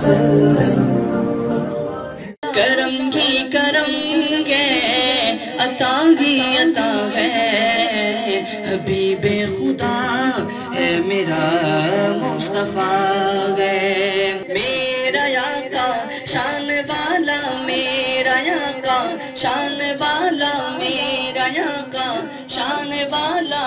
وسلم. کرم ہی کرم ہے، عطا ہی عطا ہے، حبیب خدا ہے میرا مصطفیٰ ہے. میرا آقا شان والا، میرا آقا شان والا، میرا آقا شان والا.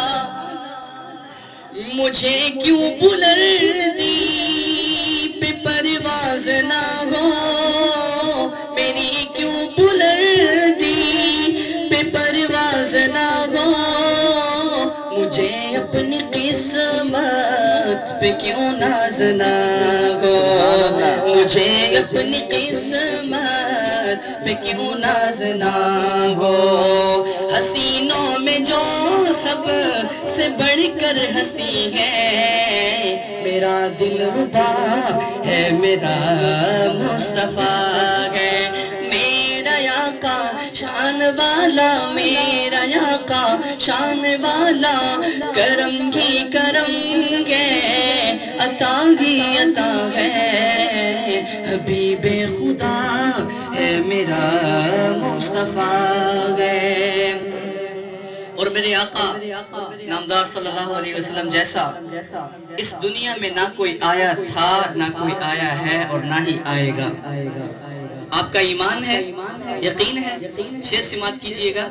مجھے کیوں بلندی پہ پرواز نہ ہو، میری کیوں بلندی پہ پرواز نہ ہو، مجھے اپنی قسمت پہ کیوں ناز نہ ہو، مجھے اپنی قسمت پہ کیوں ناز نہ ہو. حسینوں میں جو سب سے بڑھ کر ہنسی ہے، میرا دل ربا ہے، میرا مصطفیٰ ہے. میرا آقا شان والا، میرا آقا شان والا، کرم ہی کرم ہے، عطا ہی عطا ہے، حبیب خدا ہے میرا مصطفیٰ ہے. اور میرے آقا نامدار صلی اللہ علیہ وسلم جیسا اس دنیا میں نہ کوئی آیا تھا، نہ کوئی آیا ہے، اور نہ ہی آئے گا. آپ کا ایمان ہے، یقین ہے؟ شعر سماعت کیجئے گا.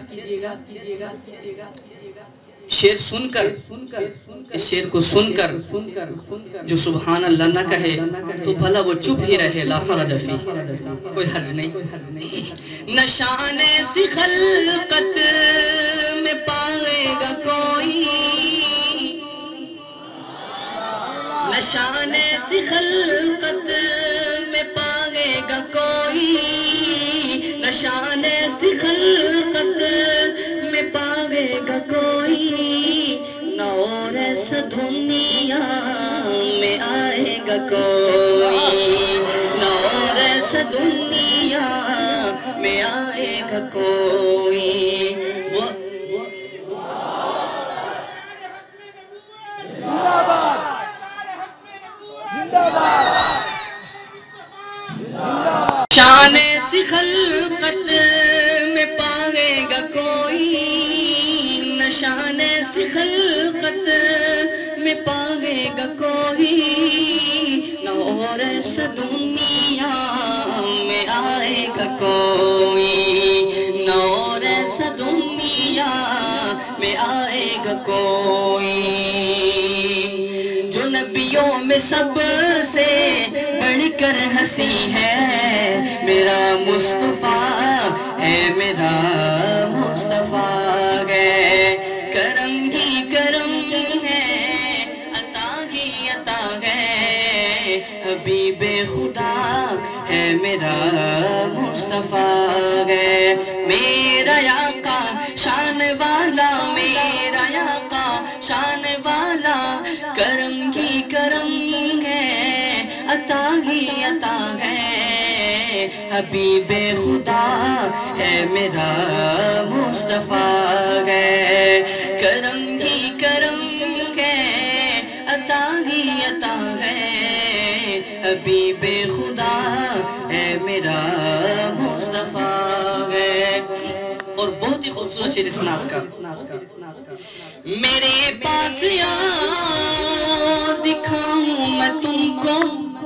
شعر سن کر، اس شعر کو سن کر جو سبحان اللہ نہ کہے تو بھلا وہ چپ ہی رہے، لا حرج فیہ، کوئی حرج نہیں. نشان ایسی خلقت میں پائے گا کوئی، نشان ایسی خلقت میں پائے گا کوئی، نشان ایسی خلقت میں پائے گا کوئی، نہ اور ایسا دنیا میں آئے گا کوئی، نہ اور ایسا دنیا میں آئے گا کوئی. شان ایسی خلقت میں پائے گا کوئی، نشان ایسی خلقت میں پائے گا کوئی، نہ اور ایسا دنیا میں آئے گا کوئی، نہ اور ایسا دنیا میں آئے گا کوئی. جو نبیوں میں سب سے بڑھ کر ہنسی ہے، میرا مصطفیٰ ہے، میرا مصطفیٰ ہے. کرم ہی کرم ہے، عطا ہی عطا ہے، حبیب خدا ہے میرا مصطفیٰ ہے. میرا آقا شان والا، میرا آقا شان والا، کرم ہی کرم ہے، عطا ہی عطا ہے، حبیب خدا ہے میرا مصطفیٰ ہے. کرم ہی کرم ہے، عطا ہی عطا ہے، حبیب خدا ہے میرا مصطفیٰ ہے. اور بہت ہی خوبصورت شعر اس نعت کا. میرے پاس آ دکھاؤں میں تم کو،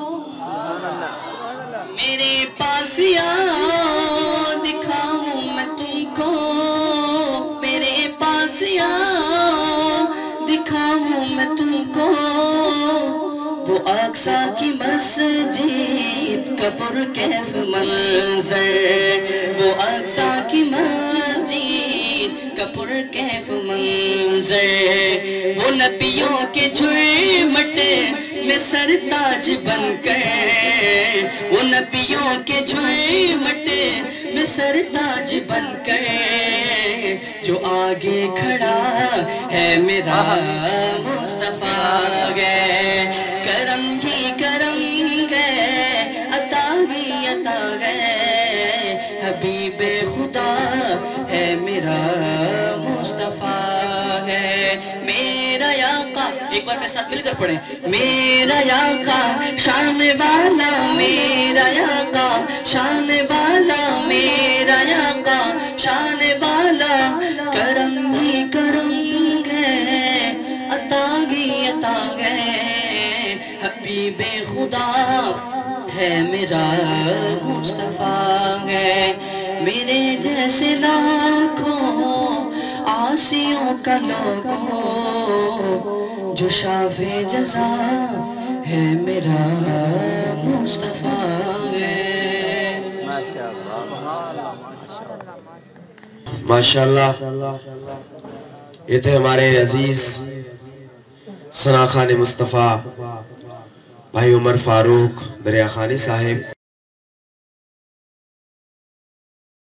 میرے پاس آ دکھاؤں میں تم کو، میرے پاس آ دکھاؤں میں تم کو، وہ اقصی کی مسجد کا پرکیف منظر، وہ اقصی کی مسجد کا پرکیف منظر، وہ نبیوں کے جھرمٹ میں سرتاج بن کر، وہ نبیوں کے جھرمٹ میں سرتاج بن کر، جو آگے کھڑا ہے میرا مصطفیٰ ہے. کرم ہی کرم ہے، عطا ہی عطا ہے، حبیب خدا ہے میرا مصطفیٰ ہے. میرا آقا ایک بار میں ساتھ مل کر پڑھیں. میرا آقا شان والا, میرا آقا شان والا, میرا آقا شان والا, کرم ہی کرم ہے, عطا ہی عطا ہے, حبیب خدا ہے میرا مصطفیٰ ہے. میرے جیسے لاکھوں عاصیوں کا لوگوں, جو شاف جزا ہے میرا مصطفیٰ ہے. ماشاءاللہ. یہ تھے ہمارے عزیز ثناء خان مصطفیٰ بھائی عمر فاروق دریا خانی صاحب.